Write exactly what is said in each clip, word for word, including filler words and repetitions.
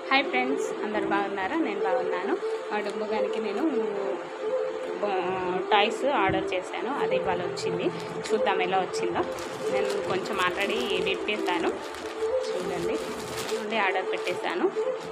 Hi friends, అందరు బాగున్నారా? నేను బాగున్నాను. మా డుంబుగానికి నేను టాయ్స్ ఆర్డర్ చేశాను. అది ఇవాళ వచ్చింది. చూద్దాం ఎలా వచ్చిందో. నేను కొంచెం ఆల్రెడీ ఎడిట్ చేశాను, చూడండి. నుండి ఆర్డర్ పెట్టేశాను.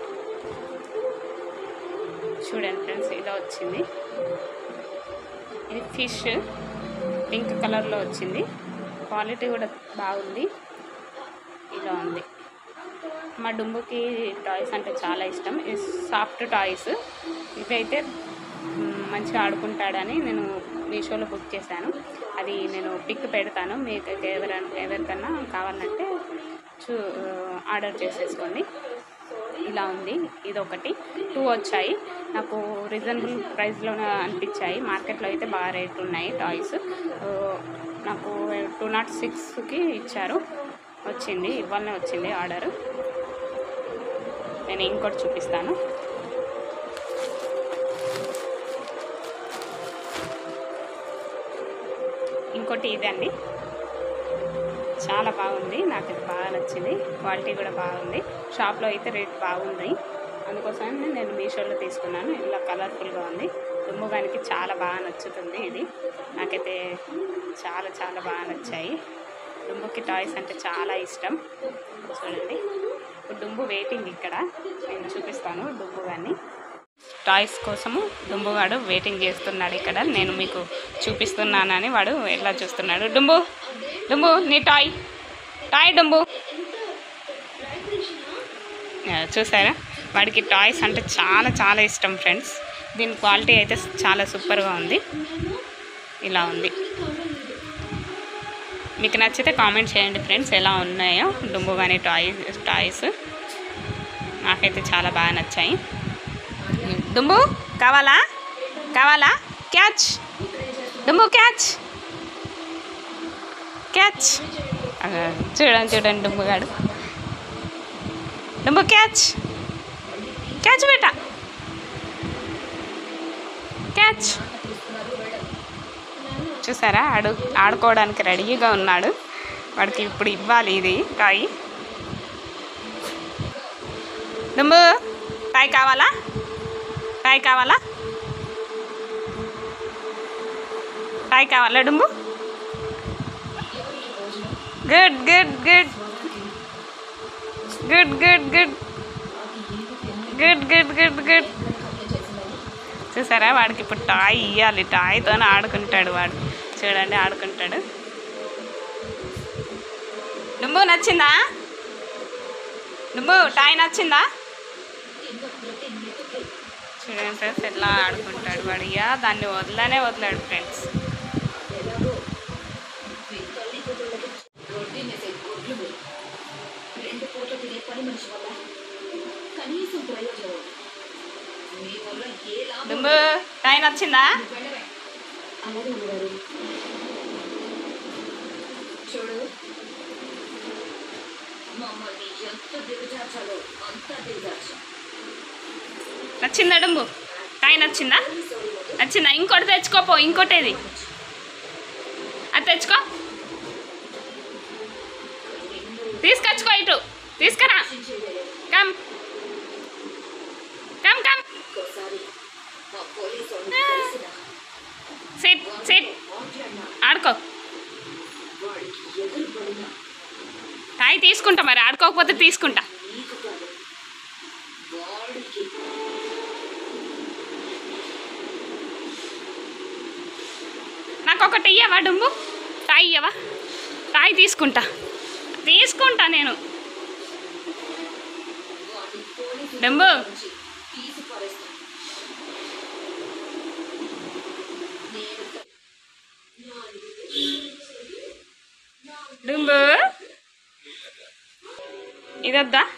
చూడండి ఫ్రెండ్స్, ఇలా వచ్చింది. ఇది ఫిష్ పింక్ కలర్లో వచ్చింది. క్వాలిటీ కూడా బాగుంది. ఇలా ఉంది. మా డుంబుకి టాయ్స్ అంటే చాలా ఇష్టం. సాఫ్ట్ టాయ్స్ ఇవైతే మంచిగా ఆడుకుంటాడని నేను మీషోలో బుక్ చేశాను. అది నేను పిక్ పెడతాను. మీకు ఎవరైనా ఎవరికన్నా కావాలంటే చూ ఆర్డర్ చేసేసుకోండి. ఇలా ఉంది. ఇది ఒకటి టూ వచ్చాయి. నాకు రీజనబుల్ ప్రైస్లోనే అనిపించాయి. మార్కెట్లో అయితే బాగా రేట్ ఉన్నాయి టాయ్స్. నాకు టూ నాట్ సిక్స్కి ఇచ్చారు. వచ్చింది, ఇవాళనే వచ్చింది ఆర్డరు. నేను ఇంకోటి చూపిస్తాను. ఇంకోటి ఇదండి, చాలా బాగుంది. నాకు ఇది బాగా నచ్చింది. క్వాలిటీ కూడా బాగుంది. షాప్లో అయితే రేట్ బాగుంది, అందుకోసమే నేను మీషోలో తీసుకున్నాను. ఇలా కలర్ఫుల్గా ఉంది. డుంబుగానికి చాలా బాగా నచ్చుతుంది. ఇది నాకైతే చాలా చాలా బాగా నచ్చాయి. డుంబుకి టాయ్స్ అంటే చాలా ఇష్టం. చూడండి, డుంబు వెయిటింగ్. ఇక్కడ నేను చూపిస్తాను డుంబుగాన్ని. టాయ్స్ కోసము డుంబుగాడు వెయిటింగ్ చేస్తున్నాడు. ఇక్కడ నేను మీకు చూపిస్తున్నానని వాడు ఎలా చూస్తున్నాడు. డుంబు డుంబు నీ టాయ్ టాయ్ డుంబు. చూసారా, వాడికి టాయ్స్ అంటే చాలా చాలా ఇష్టం ఫ్రెండ్స్. దీని క్వాలిటీ అయితే చాలా సూపర్గా ఉంది. ఇలా ఉంది. మీకు నచ్చితే కామెంట్ చేయండి ఫ్రెండ్స్, ఎలా ఉన్నాయో డుంబుగాని టాయ్స్ టాయ్స్ నాకైతే చాలా బాగా నచ్చాయి. డుంబు కావాలా కావాలా క్యాచ్ డుంబు క్యాచ్ క్యాచ్. చూడండి చూడండి డుంబుగాడు. డుంబు క్యాచ్ క్యాచ్ బేటా క్యాచ్. చూసారా, ఆడు ఆడుకోవడానికి రెడీగా ఉన్నాడు. వాడికి ఇప్పుడు ఇవ్వాలి ఇది టాయ్. డుంబు టాయ్ కావాలా టాయ్ కావాలా టాయ్ కావాలా Dumbu? Good good good good good good good good good good. చూసారా, వాడికి ఇప్పుడు టాయ్ ఇవ్వాలి. టాయ్తోనే ఆడుకుంటాడు వాడు. చూడండి, ఆడుకుంటాడు. డుంబు నచ్చిందా? డుంబు టాయ్ నచ్చిందా? చూడండి ఫ్రెండ్స్, ఎట్లా ఆడుకుంటాడు వాడు. ఇక దాన్ని వదలనే వదలాడు ఫ్రెండ్స్. డుంబు టాయ్ నచ్చిందా? నచ్చిందా డుంబు? టాయ్ నచ్చిందా? నచ్చిందా? ఇంకోటి తెచ్చుకోపో. ఇంకోటేది అది తెచ్చుకో. తీసుకొచ్చుకో, ఇటు తీసుకురా. Come come come. Sit sit ఆడుకో. టాయ్ తీసుకుంటా, మరి ఆడుకోకపోతే తీసుకుంటా. నాకు ఒకటి ఇయ్యవా డుంబు? టాయ్ ఇయ్యవా? టాయ్ తీసుకుంటా తీసుకుంటా నేను. డుంబు డుంబు ఇదొద్దా?